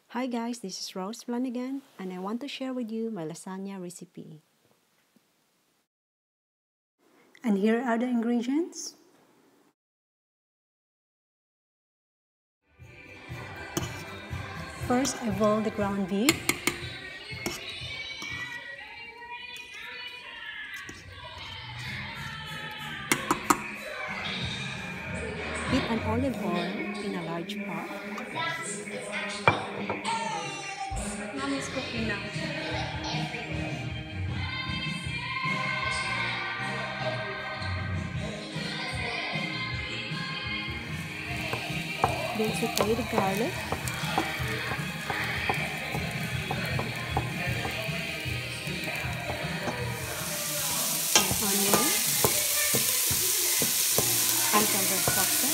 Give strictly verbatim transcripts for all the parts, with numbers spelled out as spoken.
Hi guys, this is Rose Flanagan and I want to share with you my lasagna recipe. And here are the ingredients. First, I boil the ground beef. Heat an olive oil in a large pot. Mom is cooking now. Then saute the garlic. And onion. Until they're softened.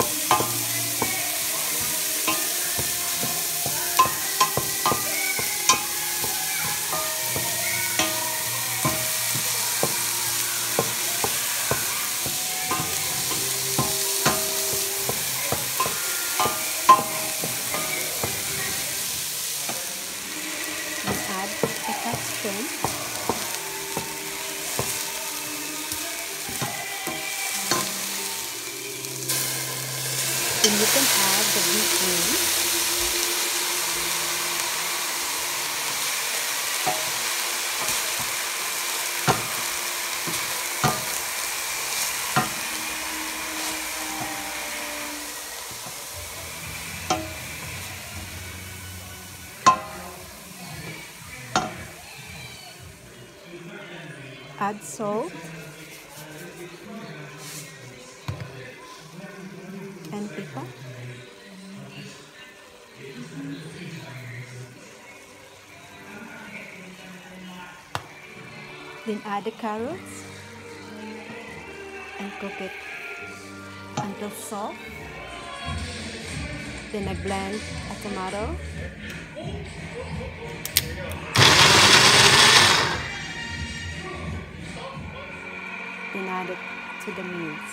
Add the cut shrimp. Then you can add the beef wings. Add salt and pepper. Then add the carrots and cook it until soft. Then I blend a tomato. Then add it to the meats.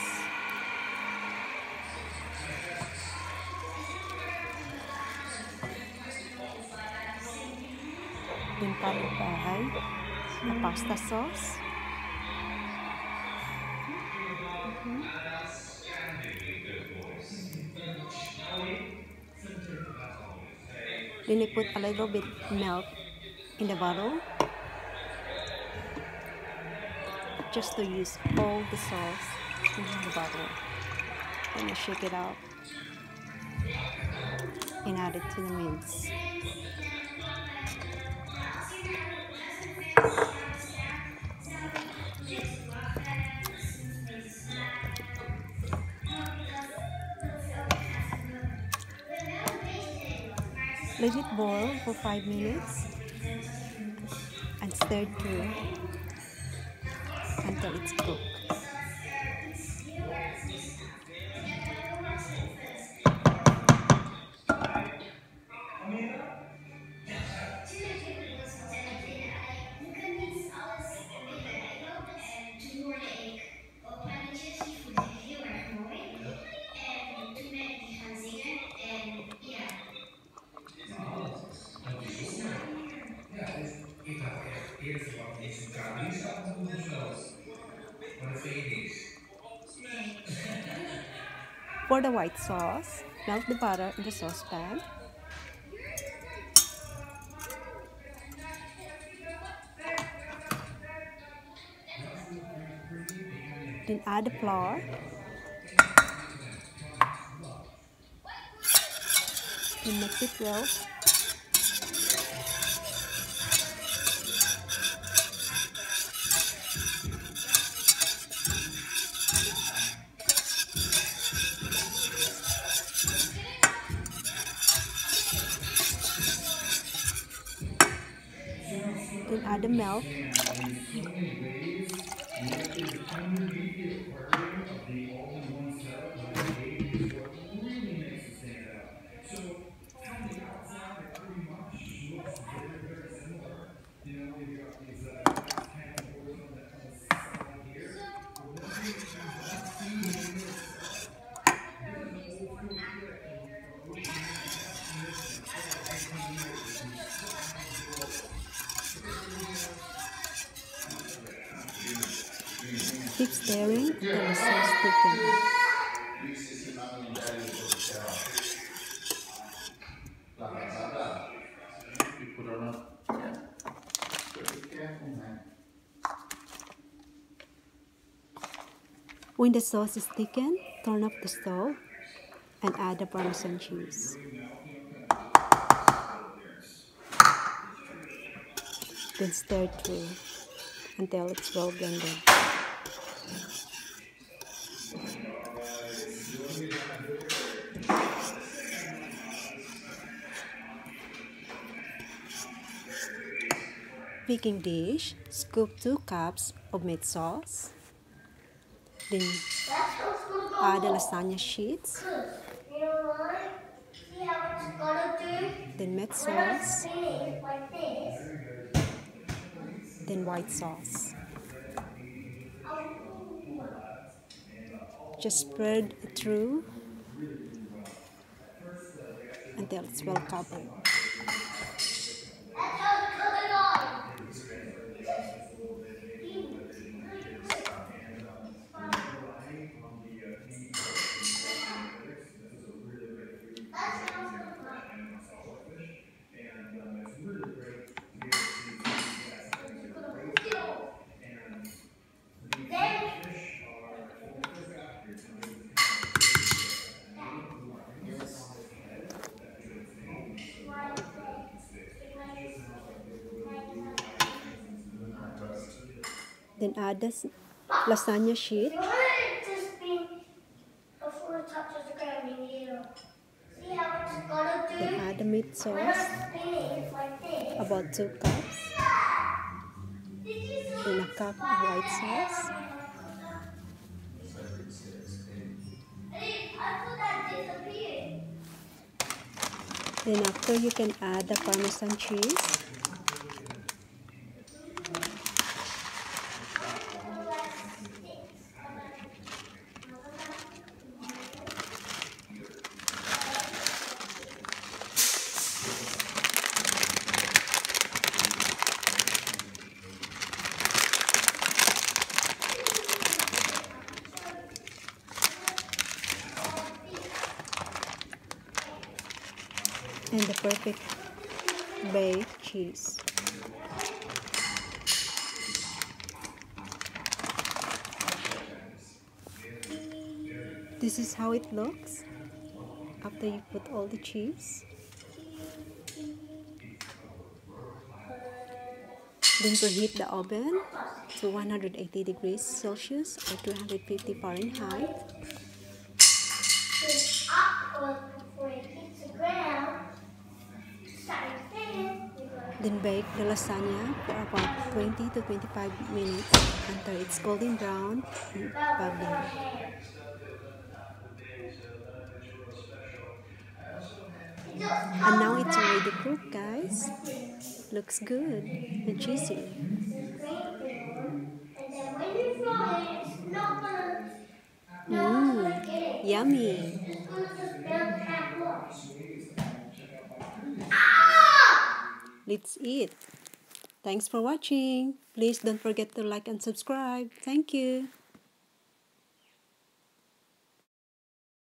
Then followed by a pasta sauce. Mm-hmm. Then I put a little bit milk in the bottle just to use all the sauce in the bottle. Then I shake it out and add it to the mince. Let it boil for five minutes and stir through until it's cooked. For the white sauce, melt the butter in the saucepan. Then add the flour. Then mix it well. Then add the milk. Keep stirring until the sauce thickens. When the sauce is thickened, turn off the stove and add the Parmesan cheese. Then stir through until it's well blended. Baking dish, scoop two cups of meat sauce. Then add the lasagna sheets. Then meat sauce. Then white sauce. Just spread it through until it's well covered. Then add the lasagna sheet. Then add the meat sauce, about two cups. Then a cup of white sauce. Then after, you can add the Parmesan cheese. And the perfect baked cheese. This is how it looks after you put all the cheese. Then preheat the oven to one hundred eighty degrees Celsius or two hundred fifty Fahrenheit. Then bake the lasagna for about twenty to twenty-five minutes until it's golden brown and bubbling. And now it's already cooked, guys. Looks good and cheesy. Mmm, yummy. Let's eat. Thanks for watching. Please don't forget to like and subscribe. Thank you.